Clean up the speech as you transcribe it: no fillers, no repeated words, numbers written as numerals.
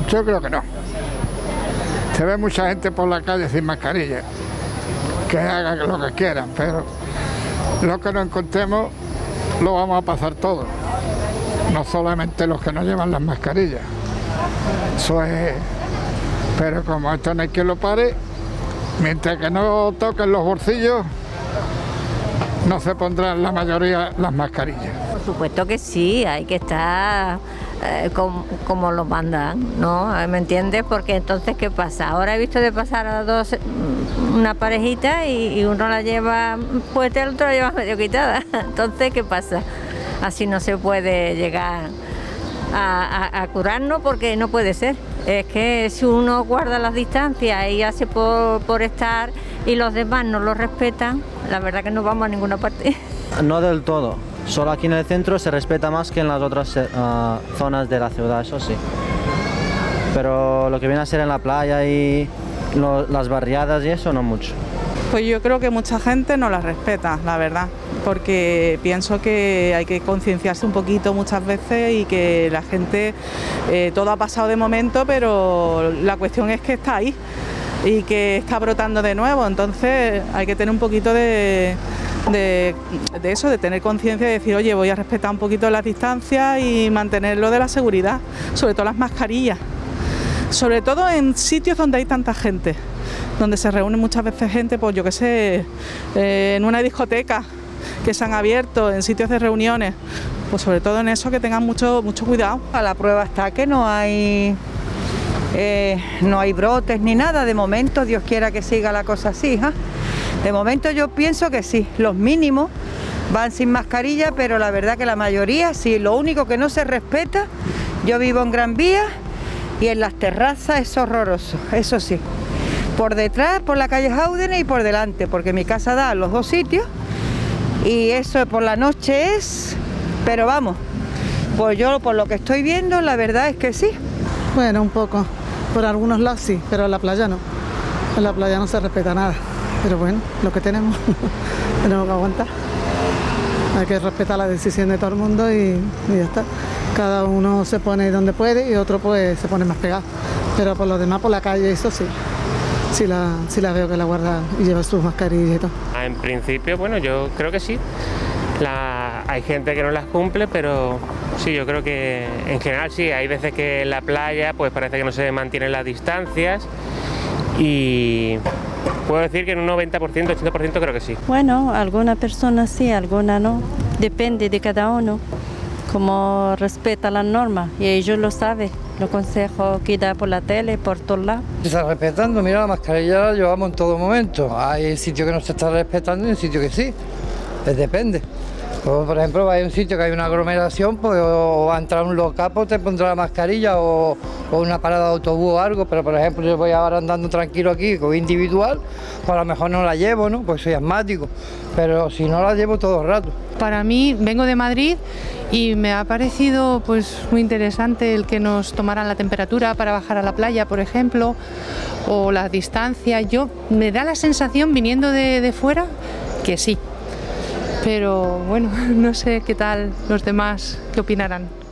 Yo creo que no. Se ve mucha gente por la calle sin mascarilla, que hagan lo que quieran, pero lo que no encontremos lo vamos a pasar todos, no solamente los que no llevan las mascarillas. Eso es... Pero como esto no hay quien lo pare, mientras que no toquen los bolsillos, no se pondrán la mayoría las mascarillas. Por supuesto que sí, hay que estar como lo mandan, ¿no? ¿Me entiendes? Porque entonces, ¿qué pasa? Ahora he visto de pasar a dos, una parejita y uno la lleva puesta y el otro la lleva medio quitada. Entonces, ¿qué pasa? Así no se puede llegar a curarnos, porque no puede ser. Es que si uno guarda las distancias y hace por estar y los demás no lo respetan, la verdad que no vamos a ninguna parte. No del todo, solo aquí en el centro se respeta más que en las otras zonas de la ciudad, eso sí. Pero lo que viene a ser en la playa y las barriadas y eso, no mucho. Pues yo creo que mucha gente no las respeta, la verdad, porque pienso que hay que concienciarse un poquito muchas veces y que la gente, todo ha pasado de momento, pero la cuestión es que está ahí y que está brotando de nuevo, entonces hay que tener un poquito de eso, de tener conciencia y decir, oye, voy a respetar un poquito las distancias y mantenerlo de la seguridad, sobre todo las mascarillas, sobre todo en sitios donde hay tanta gente, donde se reúne muchas veces gente, pues yo qué sé, en una discoteca que se han abierto, en sitios de reuniones, pues sobre todo en eso que tengan mucho cuidado. A la prueba está que no hay brotes ni nada, de momento, Dios quiera que siga la cosa así, ¿ja? De momento yo pienso que sí, los mínimos van sin mascarilla, pero la verdad que la mayoría sí. Lo único que no se respeta, yo vivo en Gran Vía y en las terrazas es horroroso, eso sí. Por detrás, por la calle Jáudenes y por delante, porque mi casa da a los dos sitios y eso por la noche es, pero vamos, pues yo por lo que estoy viendo, la verdad es que sí. Bueno, un poco, por algunos lados sí, pero en la playa no. En la playa no se respeta nada, pero bueno, lo que tenemos, tenemos que aguantar. Hay que respetar la decisión de todo el mundo y ya está. Cada uno se pone donde puede y otro pues se pone más pegado, pero por lo demás por la calle eso sí. Sí la veo que la guarda y lleva sus mascarillas y todo. En principio, bueno, yo creo que sí. Hay gente que no las cumple, pero sí, yo creo que en general sí. Hay veces que en la playa pues parece que no se mantienen las distancias y puedo decir que en un 90%, 80% creo que sí. Bueno, algunas personas sí, algunas no. Depende de cada uno, cómo respeta las normas y ellos lo saben. Los consejos que da por la tele, por todos lados. Se está respetando, mira, la mascarilla la llevamos en todo momento. Hay sitios que no se está respetando y hay sitios que sí, pues depende. O, por ejemplo, hay un sitio que hay una aglomeración, pues o va a entrar un local, pues te pondrá la mascarilla o una parada de autobús o algo, pero por ejemplo yo voy ahora andando tranquilo aquí, con individual, pues a lo mejor no la llevo, ¿no? Pues soy asmático, pero si no la llevo todo el rato. Para mí, vengo de Madrid y me ha parecido pues muy interesante el que nos tomaran la temperatura para bajar a la playa, por ejemplo, o la distancia. Me da la sensación, viniendo de fuera, que sí. Pero bueno, no sé qué tal los demás, qué opinarán.